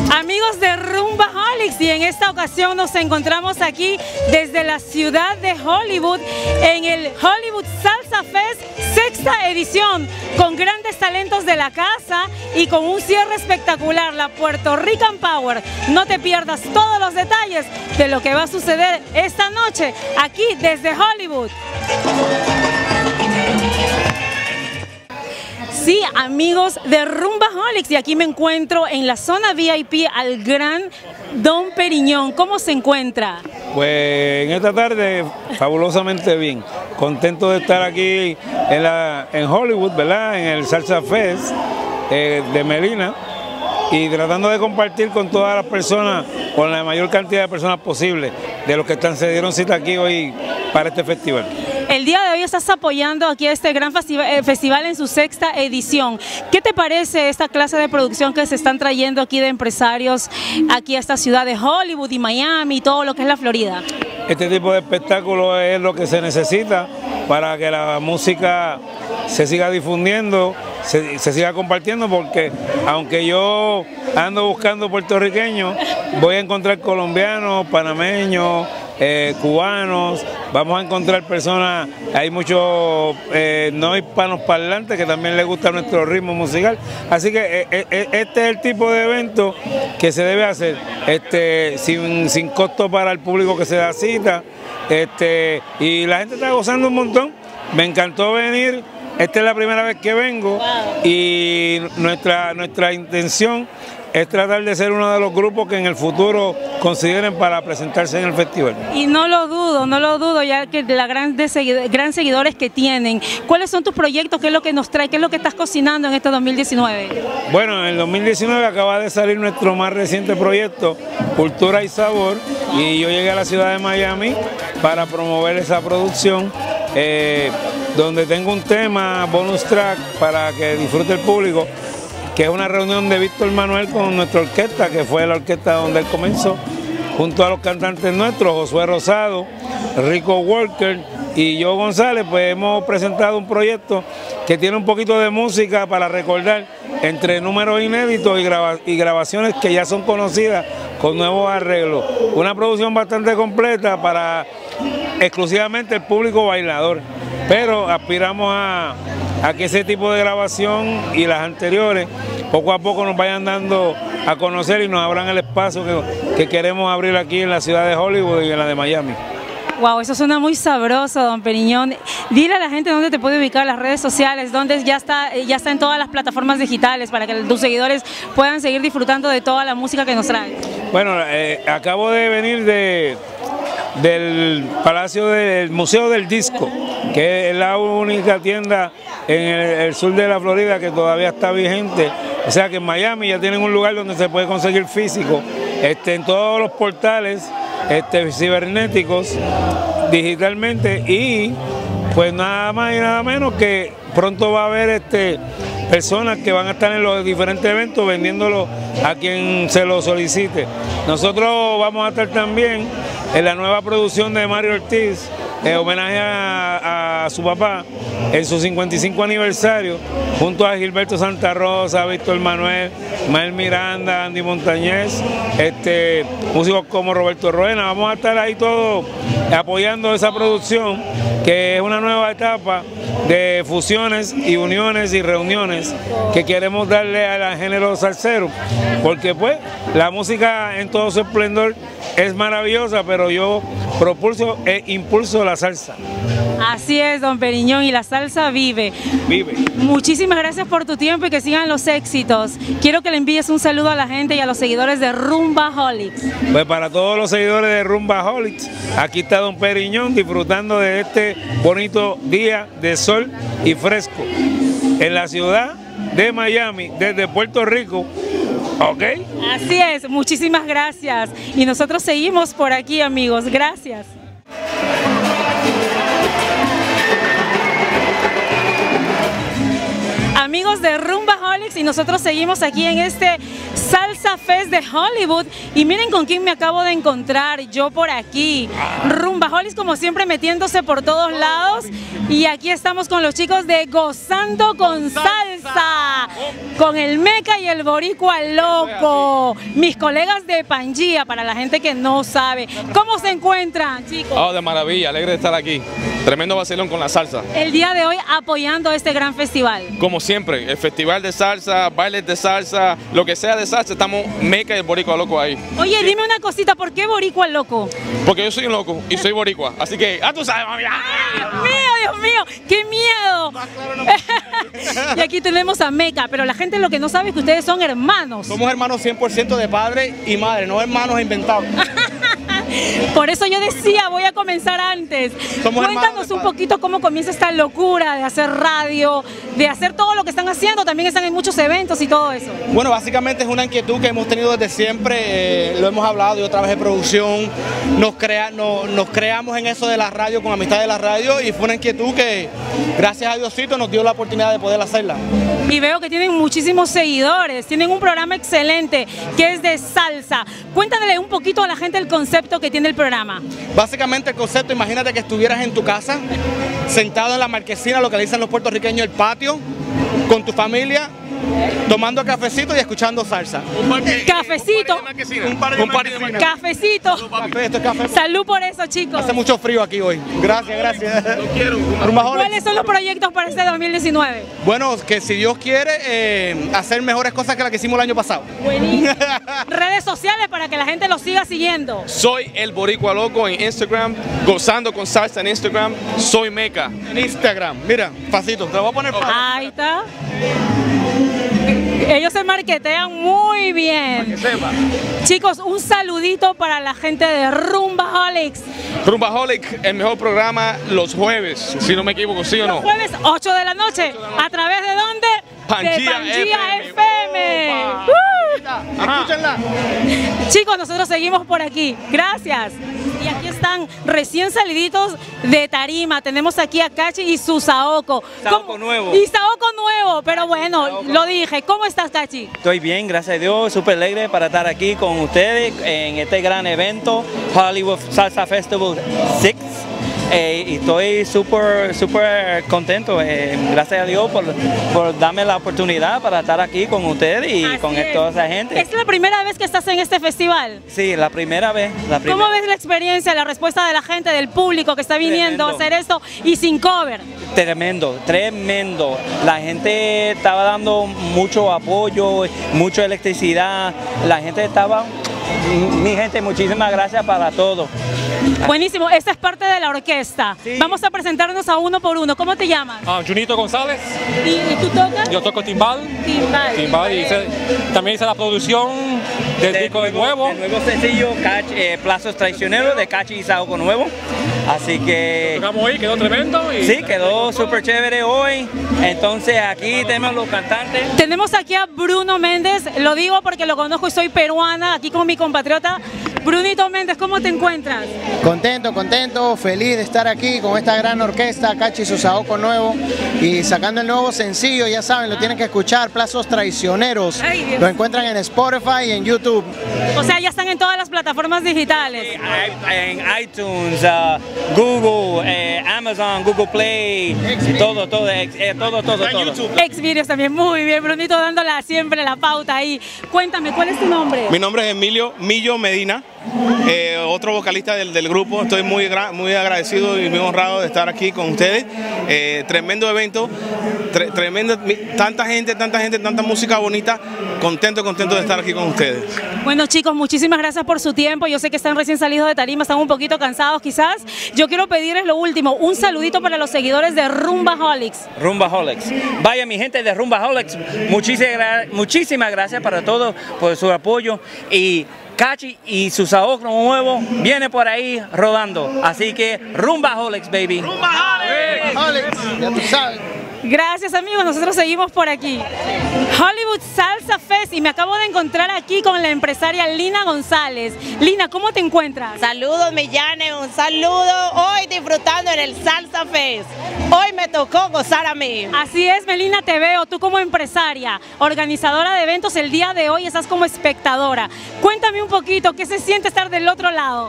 Amigos de Rumbaholics, y en esta ocasión nos encontramos aquí desde la ciudad de Hollywood en el Hollywood Salsa Fest sexta edición, con grandes talentos de la casa y con un cierre espectacular, la Puerto Rican Power. No te pierdas todos los detalles de lo que va a suceder esta noche aquí desde Hollywood. Sí, amigos de Rumbaholics, y aquí me encuentro en la zona VIP al gran Don Periñón. ¿Cómo se encuentra? Pues en esta tarde fabulosamente bien, contento de estar aquí en Hollywood, ¿verdad? En el Salsa Fest de Melina, y tratando de compartir con todas las personas, con la mayor cantidad de personas posible, de los que se dieron cita aquí hoy para este festival. El día de hoy estás apoyando aquí este gran festival en su sexta edición. ¿Qué te parece esta clase de producción que se están trayendo aquí de empresarios aquí a esta ciudad de Hollywood y Miami y todo lo que es la Florida? Este tipo de espectáculo es lo que se necesita para que la música se siga difundiendo, se siga compartiendo, porque aunque yo ando buscando puertorriqueños, voy a encontrar colombianos, panameños, cubanos, vamos a encontrar personas, hay muchos no hispanos parlantes que también les gusta nuestro ritmo musical, así que este es el tipo de evento que se debe hacer, sin costo para el público que se da cita, y la gente está gozando un montón. Me encantó venir, esta es la primera vez que vengo, y nuestra intención es tratar de ser uno de los grupos que en el futuro consideren para presentarse en el festival. Y no lo dudo, ya que la gran seguidores que tienen. ¿Cuáles son tus proyectos? ¿Qué es lo que nos trae? ¿Qué es lo que estás cocinando en este 2019? Bueno, en el 2019 acaba de salir nuestro más reciente proyecto, Cultura y Sabor, y yo llegué a la ciudad de Miami para promover esa producción, donde tengo un tema, bonus track, para que disfrute el público, que es una reunión de Víctor Manuel con nuestra orquesta, que fue la orquesta donde él comenzó, junto a los cantantes nuestros, Josué Rosado, Rico Walker y yo González. Pues hemos presentado un proyecto que tiene un poquito de música para recordar, entre números inéditos y grabaciones que ya son conocidas con nuevos arreglos. Una producción bastante completa para exclusivamente el público bailador, pero aspiramos a que ese tipo de grabación y las anteriores poco a poco nos vayan dando a conocer y nos abran el espacio que queremos abrir aquí en la ciudad de Hollywood y en la de Miami. Wow, eso suena muy sabroso, Don Periñón. Dile a la gente dónde te puede ubicar, las redes sociales, donde ya está en todas las plataformas digitales, para que tus seguidores puedan seguir disfrutando de toda la música que nos trae. Bueno, acabo de venir del Palacio del Museo del Disco, que es la única tienda en el sur de la Florida que todavía está vigente. O sea que en Miami ya tienen un lugar donde se puede conseguir físico, en todos los portales cibernéticos, digitalmente, y pues nada más y nada menos que pronto va a haber personas que van a estar en los diferentes eventos vendiéndolo a quien se lo solicite. Nosotros vamos a estar también en la nueva producción de Mario Ortiz, en homenaje a su papá, en su 55 aniversario, junto a Gilberto Santa Rosa, Víctor Manuel, Mael Miranda, Andy Montañez, músicos como Roberto Roena. Vamos a estar ahí todos apoyando esa producción, que es una nueva etapa de fusiones y uniones y reuniones que queremos darle al género salsero, porque pues la música en todo su esplendor es maravillosa, pero yo propulso e impulso la salsa. Así es, Don Periñón, y la salsa vive. Vive. Muchísimas gracias por tu tiempo y que sigan los éxitos. Quiero que le envíes un saludo a la gente y a los seguidores de Rumbaholics. Pues para todos los seguidores de Rumbaholics, aquí está Don Periñón disfrutando de este bonito día de sol y fresco en la ciudad de Miami, desde Puerto Rico. ¿Ok? Así es, muchísimas gracias. Y nosotros seguimos por aquí, amigos. Gracias. Amigos de Rumbaholics. Rumbaholics y nosotros seguimos aquí en este Salsa Fest de Hollywood. Y miren con quién me acabo de encontrar yo por aquí. Rumbaholics como siempre metiéndose por todos lados. Y aquí estamos con los chicos de Gozando con Salsa, con el Meca y el Boricua Loco, mis colegas de Pangía, para la gente que no sabe. ¿Cómo se encuentran, chicos? Oh, de maravilla, alegre de estar aquí. Tremendo vacilón con la salsa. El día de hoy apoyando este gran festival. Como siempre, el festival de salsa, bailes de salsa, lo que sea de salsa, estamos Meca y el Boricua Loco ahí. Oye, dime una cosita, ¿por qué Boricua Loco? Porque yo soy un loco y soy boricua, así que, tú sabes, mami. Dios mío, qué miedo. Y aquí tenemos a Meca, pero la gente lo que no sabe es que ustedes son hermanos. Somos hermanos 100% de padre y madre, no hermanos inventados. Por eso yo decía, voy a comenzar antes. Cuéntanos un poquito cómo comienza esta locura de hacer radio, de hacer todo lo que están haciendo. También están en muchos eventos y todo eso. Bueno, básicamente es una inquietud que hemos tenido desde siempre. Lo hemos hablado y otra vez de producción. Nos creamos en eso de la radio, con amistad de la radio, y fue una inquietud que, gracias a Diosito, nos dio la oportunidad de poder hacerla. Y veo que tienen muchísimos seguidores, tienen un programa excelente que es de salsa. Cuéntale un poquito a la gente el concepto que tiene el programa. Básicamente el concepto, imagínate que estuvieras en tu casa, sentado en la marquesina, lo que le dicen los puertorriqueños, el patio, con tu familia, tomando cafecito y escuchando salsa. Cafecito. Un par de Cafecito. Esto es café. Salud por eso, chicos. Hace mucho frío aquí hoy. Gracias, gracias. Lo quiero. ¿Cuáles son los proyectos para este 2019? Bueno, que si Dios quiere, hacer mejores cosas que las que hicimos el año pasado. Buenísimo. Redes sociales para que la gente los siga siguiendo. Soy el Boricua Loco en Instagram, Gozando con Salsa en Instagram, soy Meca. En Instagram, mira, pasito, te lo voy a poner fácil. Ahí está. Ellos se marketean muy bien. Chicos, un saludito para la gente de Rumbaholics. Rumbaholic, el mejor programa los jueves, si no me equivoco, ¿sí o no? Los jueves, 8 de la noche. ¿A través de dónde? Pangía de Pangía FM. Escúchenla. Chicos, nosotros seguimos por aquí. Gracias. Y aquí están recién saliditos de tarima. Tenemos aquí a Cachi y su Saoko. Saoko nuevo. Y Saoko nuevo, pero bueno, Saoko. Lo dije. ¿Cómo estás, Cachi? Estoy bien, gracias a Dios. Súper alegre para estar aquí con ustedes en este gran evento, Hollywood Salsa Festival 6. Y estoy súper contento, gracias a Dios por darme la oportunidad para estar aquí con ustedes y así con toda esa gente. ¿Es la primera vez que estás en este festival? Sí, la primera vez. ¿Cómo ves la experiencia, la respuesta de la gente, del público que está viniendo a hacer esto y sin cover? Tremendo, tremendo. La gente estaba dando mucho apoyo, mucha electricidad. La gente estaba... Mi gente, muchísimas gracias para todo. Buenísimo, esta es parte de la orquesta. Sí. Vamos a presentarnos a uno por uno. ¿Cómo te llamas? Junito González. ¿Y tú tocas? Yo toco timbal. Timbal. Y también hice la producción del disco de nuevo. El nuevo sencillo, Plazos Traicioneros, de Cachi y Saoko nuevo. Así que... Lo tocamos hoy, quedó tremendo. Y sí, quedó súper chévere hoy. Entonces aquí tenemos los cantantes. Tenemos aquí a Bruno Méndez. Lo digo porque lo conozco y soy peruana, aquí con mi compatriota. Brunito Méndez, ¿cómo te encuentras? Contento, feliz de estar aquí con esta gran orquesta, Cachi y su Saoko nuevo, y sacando el nuevo sencillo, ya saben, lo tienen que escuchar, Plazos Traicioneros. Lo encuentran en Spotify y en YouTube. O sea, ya están en todas las plataformas digitales. En iTunes, Google, Amazon, Google Play, todo. Xvideos también, muy bien, Brunito dándola siempre la pauta ahí. Cuéntame, ¿cuál es tu nombre? Mi nombre es Emilio Millo Medina. Otro vocalista del grupo. Estoy muy agradecido y muy honrado de estar aquí con ustedes. Tremendo evento, tanta gente, tanta música bonita. Contento de estar aquí con ustedes. Bueno, chicos, muchísimas gracias por su tiempo. Yo sé que están recién salidos de tarima, están un poquito cansados quizás. Yo quiero pedirles lo último, un saludito para los seguidores de Rumbaholics. Rumbaholics. Vaya, mi gente de Rumbaholics, muchísimas gracias para todos por su apoyo. Y Cachi y su Saoko nuevo viene por ahí rodando. Así que Rumbaholics, baby. Rumbaholics, ya tú sabes. Gracias, amigos. Nosotros seguimos por aquí. Hollywood Salsa Fest y me acabo de encontrar aquí con la empresaria Lina González. Lina, ¿cómo te encuentras? Saludos, Millane, un saludo hoy disfrutando en el Salsa Fest. Hoy me tocó gozar a mí. Así es, Melina, te veo, tú como empresaria, organizadora de eventos, el día de hoy estás como espectadora. Cuéntame un poquito, ¿qué se siente estar del otro lado?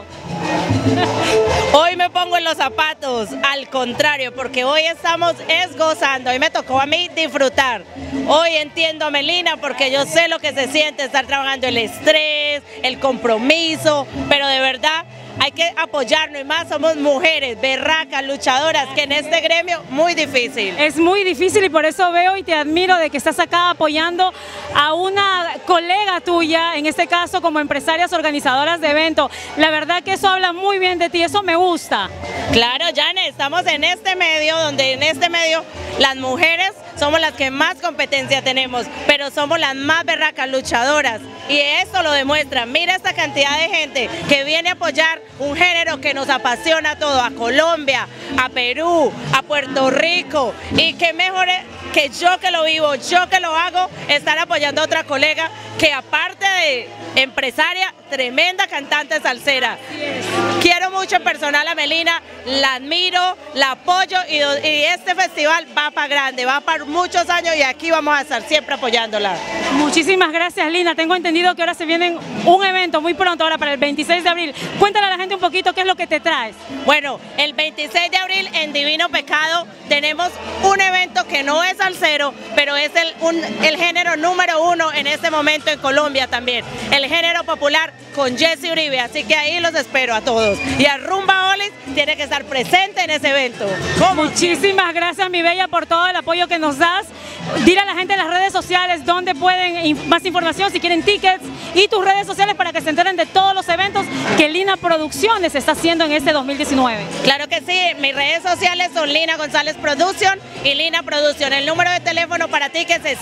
Hoy me pongo en los zapatos, al contrario, porque hoy estamos gozando, hoy me tocó a mí disfrutar. Hoy entiendo a Melina porque yo sé lo que se siente estar trabajando, el estrés, el compromiso, pero de verdad hay que apoyarnos y más somos mujeres, berracas, luchadoras, que en este gremio muy difícil. Es muy difícil y por eso veo y te admiro de que estás acá apoyando a una colega tuya, en este caso como empresarias organizadoras de eventos. La verdad que eso habla muy bien de ti, eso me gusta. Claro, Janet, estamos en este medio, donde en este medio las mujeres somos las que más competencia tenemos, pero somos las más berracas luchadoras y eso lo demuestra. Mira esta cantidad de gente que viene a apoyar un género que nos apasiona a todos, a Colombia, a Perú, a Puerto Rico, y qué mejor que yo que lo vivo, yo que lo hago, estar apoyando a otra colega que aparte de empresaria, tremenda cantante salsera. Quiero mucho en personal a Melina, la admiro, la apoyo y este festival va para grande, va para muchos años y aquí vamos a estar siempre apoyándola. Muchísimas gracias, Lina. Tengo entendido que ahora se viene un evento muy pronto, ahora para el 26 de abril. Cuéntale a la gente un poquito qué es lo que te traes. Bueno, el 26 de abril en Divino Pecado tenemos un evento que no es salsero, pero es el género número 1 en este momento en Colombia también. El género popular con Jesse Uribe, así que ahí los espero a todos. Y a Rumba Olis tiene que estar presente en ese evento. Muchísimas gracias, mi bella, por todo el apoyo que nos das. Dile a la gente en las redes sociales dónde pueden más información, si quieren tickets, y tus redes sociales para que se enteren de todos los eventos que Lina Producciones está haciendo en este 2019. Claro que sí, mis redes sociales son Lina González Production y Lina Production. El número de teléfono para tickets es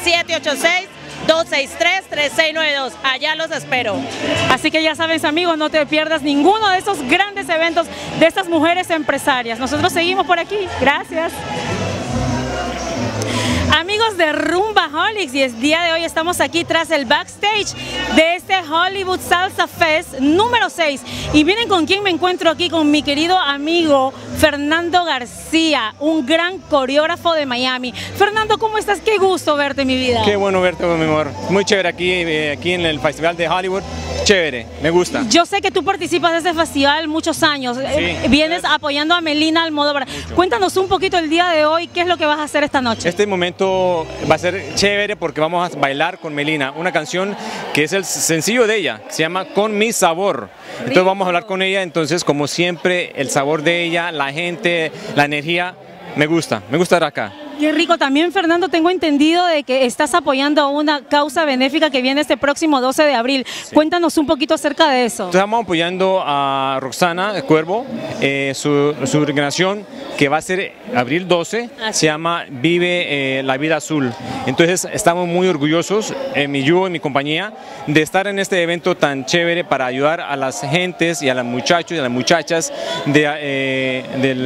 786-263-3692. Allá los espero. Así que ya sabes, amigos, no te pierdas ninguno de estos grandes eventos de estas mujeres empresarias. Nosotros seguimos por aquí. Gracias. Amigos de Rumbaholics, y el día de hoy estamos aquí tras el backstage de este Hollywood Salsa Fest número 6. Y miren con quién me encuentro aquí, con mi querido amigo Fernando García, un gran coreógrafo de Miami. Fernando, ¿cómo estás? Qué gusto verte, mi vida. Qué bueno verte, mi amor. Muy chévere aquí en el Festival de Hollywood. Chévere, me gusta. Yo sé que tú participas de este festival muchos años. Sí, vienes apoyando a Melina Almodóvar. Cuéntanos un poquito el día de hoy, ¿qué es lo que vas a hacer esta noche? Este momento va a ser chévere porque vamos a bailar con Melina, una canción que es el sencillo de ella, se llama Con Mi Sabor. Entonces vamos a hablar con ella, entonces como siempre el sabor de ella, la gente, la energía, me gusta estar acá. Qué rico. También, Fernando, tengo entendido de que estás apoyando una causa benéfica que viene este próximo 12 de abril. Sí. Cuéntanos un poquito acerca de eso. Estamos apoyando a Roxana Cuervo, su organización que va a ser abril 12, se llama Vive la Vida Azul. Entonces estamos muy orgullosos, yo y mi compañía, de estar en este evento tan chévere para ayudar a las gentes y a los muchachos y a las muchachas de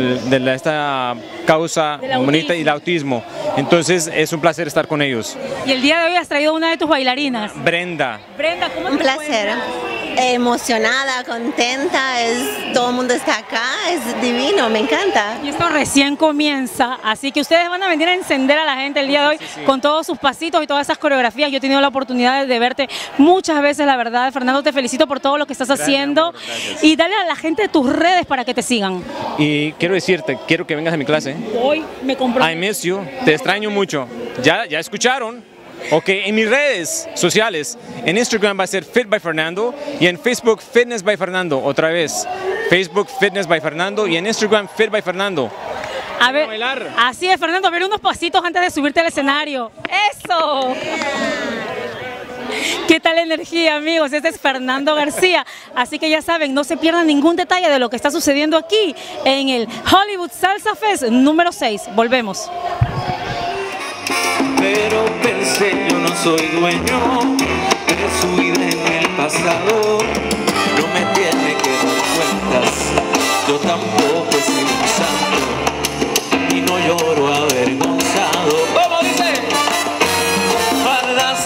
esta causa bonita y el autismo. Entonces es un placer estar con ellos. Y el día de hoy has traído una de tus bailarinas. Brenda. Brenda, ¿cómo te Un placer. Emocionada, contenta, todo el mundo está acá, es divino, me encanta. Y esto recién comienza, así que ustedes van a venir a encender a la gente el día de hoy con todos sus pasitos y todas esas coreografías. Yo he tenido la oportunidad de verte muchas veces, la verdad. Fernando, te felicito por todo lo que estás haciendo. Gracias. Y dale a la gente tus redes para que te sigan. Y quiero decirte, quiero que vengas a mi clase. Hoy me comprometo. I miss you, te extraño mucho. Ya escucharon. Ok, en mis redes sociales, en Instagram va a ser Fit by Fernando y en Facebook Fitness by Fernando, otra vez, Facebook Fitness by Fernando y en Instagram Fit by Fernando. A ver, así es, Fernando, a ver unos pasitos antes de subirte al escenario. ¡Eso! ¿Qué tal la energía, amigos? Este es Fernando García, así que ya saben, no se pierdan ningún detalle de lo que está sucediendo aquí en el Hollywood Salsa Fest número 6. Volvemos. Pero pensé, yo no soy dueño de su vida en el pasado. No me tiene que dar cuentas, yo tampoco he sido un santo y no lloro avergonzado. ¿Cómo dice? Faldas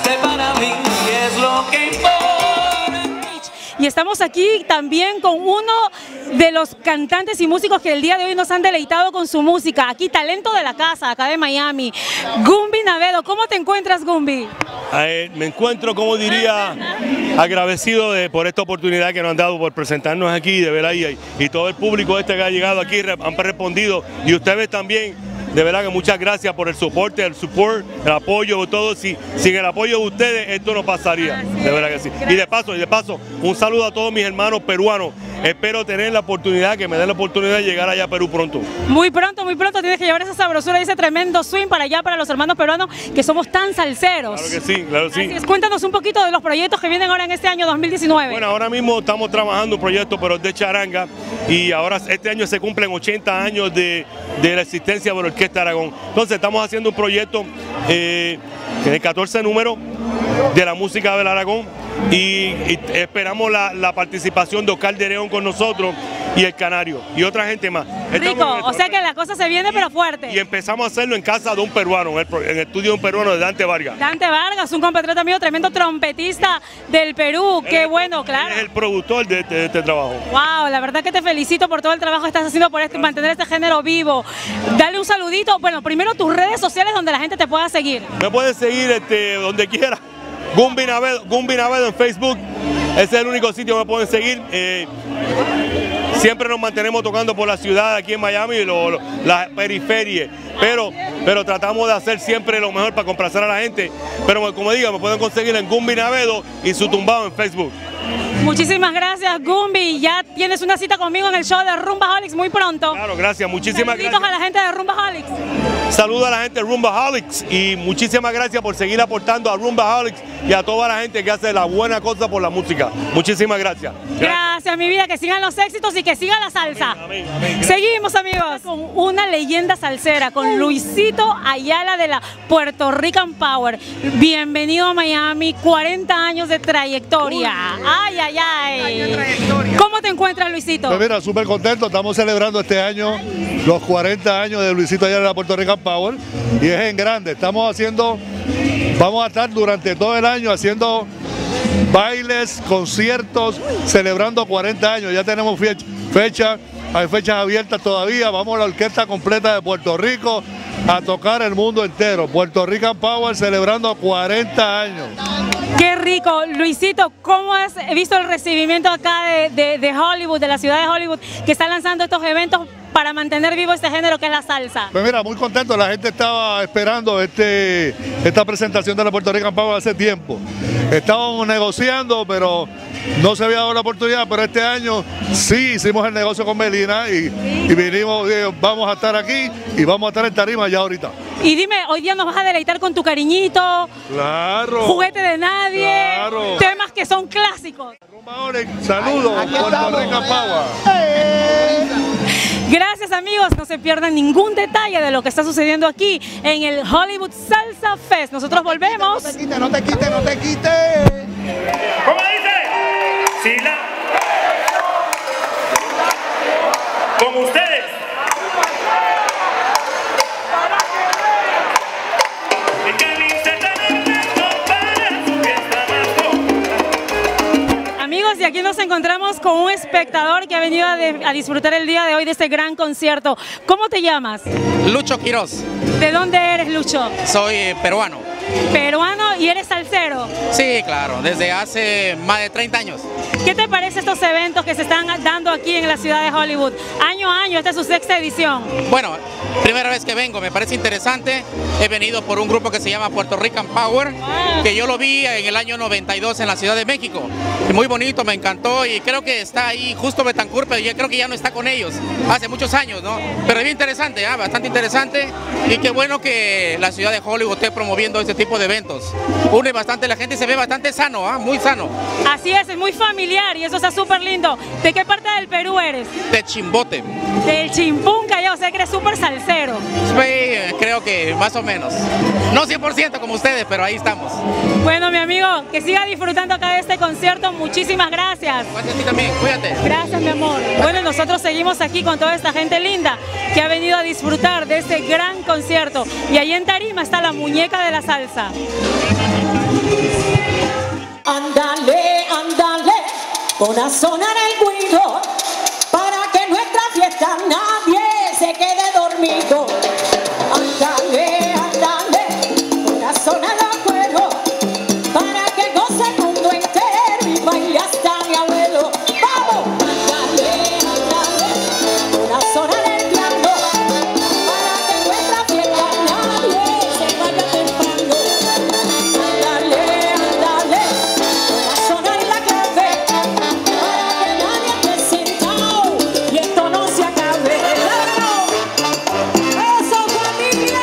estamos aquí también con uno de los cantantes y músicos que el día de hoy nos han deleitado con su música. Aquí, talento de la casa, acá de Miami, Gumby Navedo. ¿Cómo te encuentras, Gumby? Me encuentro, como diría, agradecido por esta oportunidad que nos han dado por presentarnos aquí, de ver ahí, y todo el público que ha llegado aquí han respondido, y ustedes también. De verdad que muchas gracias por el soporte, el apoyo, todo. Sin el apoyo de ustedes esto no pasaría, de verdad que sí. Y de paso, un saludo a todos mis hermanos peruanos. Espero tener la oportunidad, que me den la oportunidad de llegar allá a Perú pronto. Muy pronto tienes que llevar esa sabrosura y ese tremendo swing para allá, para los hermanos peruanos que somos tan salseros. Claro que sí, claro que sí. Así es, cuéntanos un poquito de los proyectos que vienen ahora en este año 2019. Bueno, ahora mismo estamos trabajando un proyecto, pero de charanga, y ahora este año se cumplen 80 años de la existencia de la Orquesta Aragón. Entonces estamos haciendo un proyecto de 14 números de la música del Aragón, y esperamos la participación de Oscar de León con nosotros y el Canario y otra gente más. Rico, o sea que la cosa se viene pero fuerte. Y empezamos a hacerlo en casa de un peruano, en el estudio de un peruano, de Dante Vargas. Dante Vargas, un compatriota mío, tremendo trompetista del Perú, qué bueno, claro. Es el productor de este trabajo. Wow, la verdad que te felicito por todo el trabajo que estás haciendo por mantener este género vivo. Dale un saludito, bueno, primero tus redes sociales donde la gente te pueda seguir. Me puedes seguir donde quiera. Gumby Navedo en Facebook, ese es el único sitio que me pueden seguir. Siempre nos mantenemos tocando por la ciudad aquí en Miami, la periferia, pero tratamos de hacer siempre lo mejor para complacer a la gente. Pero como digo, me pueden conseguir en Gumby Navedo y su tumbado en Facebook. Muchísimas gracias, Gumby. Ya tienes una cita conmigo en el show de Rumbaholics muy pronto. Claro, gracias, muchísimas gracias. Saluditos a la gente de Rumbaholics. Saludos a la gente de Rumbaholics y muchísimas gracias por seguir aportando a Rumbaholics y a toda la gente que hace la buena cosa por la música. Muchísimas gracias. Gracias, mi vida, que sigan los éxitos y que siga la salsa. Amén, amén. Seguimos, amigos, con una leyenda salsera, con Luisito Ayala de la Puerto Rican Power. Bienvenido a Miami, 40 años de trayectoria. Ay, ay, ay. ¿Cómo te encuentras, Luisito? Pues mira, súper contento. Estamos celebrando este año los 40 años de Luisito Ayala de la Puerto Rican Power, y es en grande. Vamos a estar durante todo el año haciendo bailes, conciertos, celebrando 40 años. Ya tenemos fecha, hay fechas abiertas todavía. Vamos a la orquesta completa de Puerto Rico a tocar el mundo entero. Puerto Rican Power celebrando 40 años. Qué rico. Luisito, ¿cómo has visto el recibimiento acá de Hollywood, de la ciudad de Hollywood, que está lanzando estos eventos para mantener vivo este género que es la salsa? Pues mira, muy contento. La gente estaba esperando esta presentación de la Puerto Rican Power hace tiempo. Estábamos negociando, pero no se había dado la oportunidad, pero este año sí hicimos el negocio con Melina y vinimos, vamos a estar aquí y vamos a estar en tarima ya ahorita. Y dime, hoy día nos vas a deleitar con tu cariñito. Claro. Juguete de nadie. Claro. Temas que son clásicos. Saludos, Puerto Rican Power. Gracias, amigos, no se pierdan ningún detalle de lo que está sucediendo aquí en el Hollywood Salsa Fest. Nosotros volvemos. No te quites, no te quites, no te quites. ¿Cómo dice? Sila. Con ustedes. Amigos, y aquí nos encontramos con un espectador que ha venido a disfrutar el día de hoy de este gran concierto. ¿Cómo te llamas? Lucho Quiroz. ¿De dónde eres, Lucho? Soy peruano. ¿Peruano y eres salsero? Sí, claro, desde hace más de 30 años. ¿Qué te parece estos eventos que se están dando aquí en la ciudad de Hollywood? Año a año, esta es su 6ª edición. Bueno, primera vez que vengo, me parece interesante. He venido por un grupo que se llama Puerto Rican Power, que yo lo vi en el año 92 en la Ciudad de México. Muy bonito, me encantó, y creo que está ahí justo Betancourt, pero yo creo que ya no está con ellos, hace muchos años, ¿no? Pero es bien interesante, bastante interesante, y qué bueno que la ciudad de Hollywood esté promoviendo este tipo de eventos. Une bastante la gente y se ve bastante sano, muy sano. Así es muy familiar y eso está súper lindo. ¿De qué parte del Perú eres? De Chimbote. Del Chimpunca, ya, o sea que eres súper salsero. Sí, creo que más o menos. No 100% como ustedes, pero ahí estamos. Bueno, mi amigo, que siga disfrutando acá de este concierto. Muchísimas gracias. Gracias a ti también, cuídate. Gracias, mi amor. Bueno, nosotros seguimos aquí con toda esta gente linda que ha venido a disfrutar de este gran concierto. Y ahí en tarima está la muñeca de la salsa. Ándale, ándale, Pon a sonar el guiro para que nuestra fiesta nadie se quede dormido. Ándale, ándale, pon a sonar los cueros para que goce el mundo entero y baile hasta mi abuelo. ¡Vamos! Ándale, ándale, pon a sonar el piano para que nuestra fiesta nadie se vaya temprano. Ándale, ándale, pon a sonar la clave para que nadie esté sentado y esto no se acabe. ¡Eso, familia!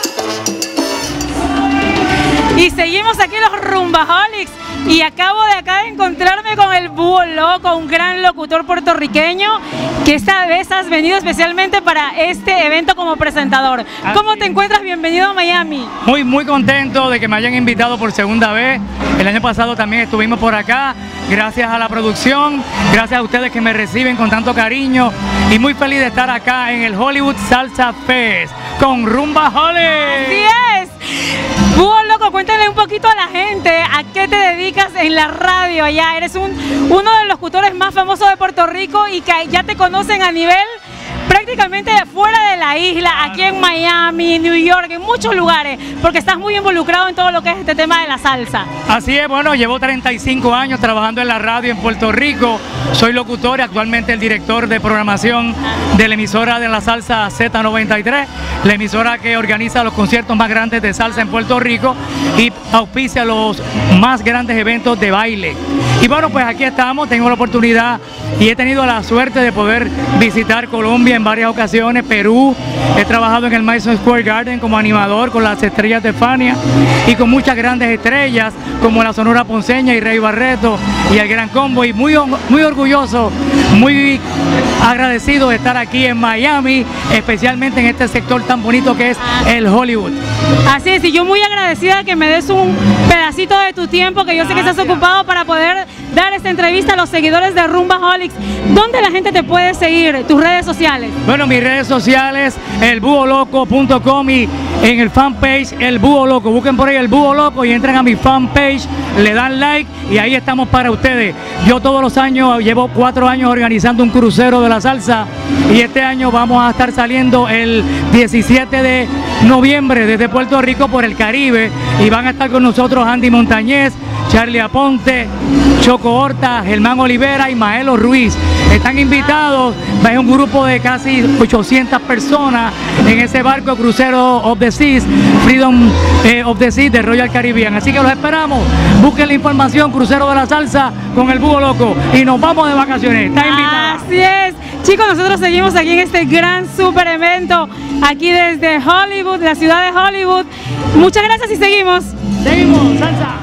Y seguimos aquí los Rumbaholics y acabo de encontrarme con el Búho Loco, un gran locutor puertorriqueño que esta vez has venido especialmente para este evento como presentador. ¿Cómo te encuentras? Bienvenido a Miami. Muy contento de que me hayan invitado por segunda vez. El año pasado también estuvimos por acá, gracias a la producción, gracias a ustedes que me reciben con tanto cariño y muy feliz de estar acá en el Hollywood Salsa Fest con Rumbaholics. Así es. Búho Loco, cuéntale un poquito a la gente a qué te dedicas en la radio allá. Eres uno de los locutores más famosos de Puerto Rico y que ya te conocen a nivel prácticamente de fuera de la isla, aquí en Miami, New York, en muchos lugares, porque estás muy involucrado en todo lo que es este tema de la salsa. Así es, bueno, llevo 35 años trabajando en la radio en Puerto Rico, soy locutor y actualmente el director de programación de la emisora de la salsa Z93, la emisora que organiza los conciertos más grandes de salsa en Puerto Rico y auspicia los más grandes eventos de baile. Y bueno, pues aquí estamos, tengo la oportunidad y he tenido la suerte de poder visitar Colombia en varias ocasiones, Perú, he trabajado en el Madison Square Garden como animador con las estrellas de Fania y con muchas grandes estrellas como la Sonora Ponceña y Rey Barreto y el Gran Combo, y muy orgulloso, muy agradecido de estar aquí en Miami, especialmente en este sector tan bonito que es el Hollywood. Así es, y yo muy agradecida que me des un pedacito de tu tiempo, que yo sé que estás ocupado, para poder dar esta entrevista a los seguidores de Rumbaholics. ¿Dónde la gente te puede seguir? ¿Tus redes sociales? Bueno, mis redes sociales, elbuholoco.com, y en el fanpage El Búho Loco. Busquen por ahí El Búho Loco y entren a mi fanpage, le dan like y ahí estamos para ustedes. Yo todos los años, llevo 4 años organizando un crucero de la salsa y este año vamos a estar saliendo el 17 de noviembre desde Puerto Rico por el Caribe y van a estar con nosotros Andy Montañez, Charlie Aponte, Choco Horta, Germán Olivera y Maelo Ruiz. Están invitados, es un grupo de casi 800 personas en ese barco crucero of the Seas, Freedom of the Seas de Royal Caribbean. Así que los esperamos, busquen la información, crucero de la salsa con el Búho Loco y nos vamos de vacaciones. Está invitado. Así es. Chicos, nosotros seguimos aquí en este gran super evento, aquí desde Hollywood, la ciudad de Hollywood. Muchas gracias y seguimos. Seguimos, salsa.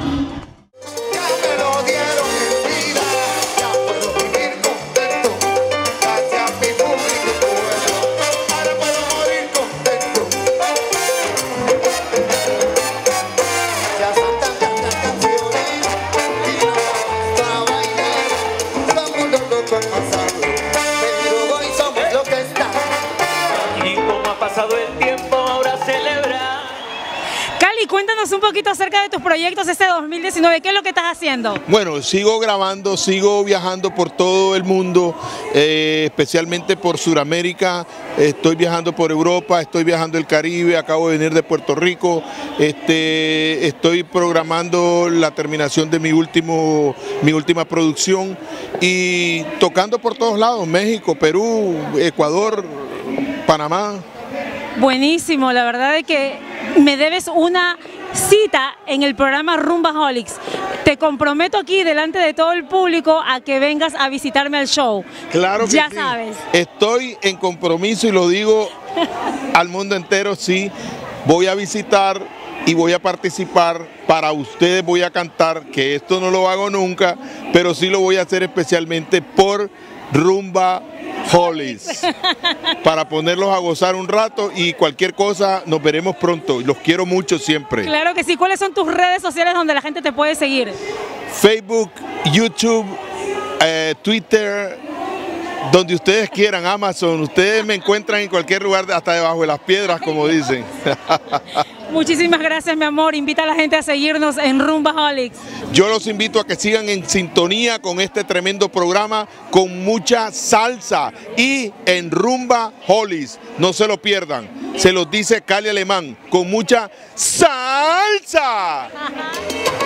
Cuéntanos un poquito acerca de tus proyectos este 2019, ¿qué es lo que estás haciendo? Bueno, sigo grabando, sigo viajando por todo el mundo, especialmente por Sudamérica, estoy viajando por Europa, estoy viajando el Caribe, acabo de venir de Puerto Rico, estoy programando la terminación de mi última producción y tocando por todos lados, México, Perú, Ecuador, Panamá. Buenísimo, la verdad es que me debes una cita en el programa Rumbaholics. Te comprometo aquí delante de todo el público a que vengas a visitarme al show. Claro que ya sí. Sabes. Estoy en compromiso y lo digo al mundo entero, sí, voy a visitar y voy a participar, para ustedes voy a cantar, que esto no lo hago nunca, pero sí lo voy a hacer especialmente por Rumbaholics, para ponerlos a gozar un rato y cualquier cosa nos veremos pronto, los quiero mucho siempre. Claro que sí. ¿Cuáles son tus redes sociales donde la gente te puede seguir? Facebook, YouTube, Twitter, donde ustedes quieran, Amazon, ustedes me encuentran en cualquier lugar, hasta debajo de las piedras, como dicen. Muchísimas gracias, mi amor. Invita a la gente a seguirnos en Rumbaholics. Yo los invito a que sigan en sintonía con este tremendo programa con mucha salsa y en Rumbaholics. No se lo pierdan. Se los dice Cali Alemán, con mucha salsa.